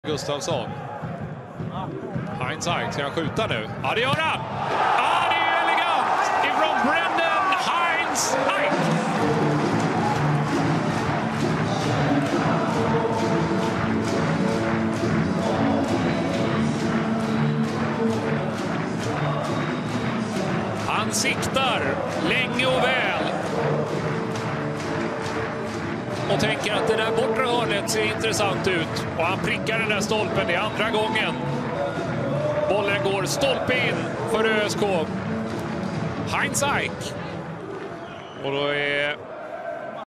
Gustafsson. Heinz Eik, ska han skjuta nu? Ja, det gör han! Ja, det är elegant ifrån Brendan Heinz Eik. Han siktar länge och väl. Och tänker att det där bortre hörnet ser intressant ut. Och han prickar den där stolpen i andra gången. Bollen går stolpe in för ÖSK. Heinz Eik. Och då är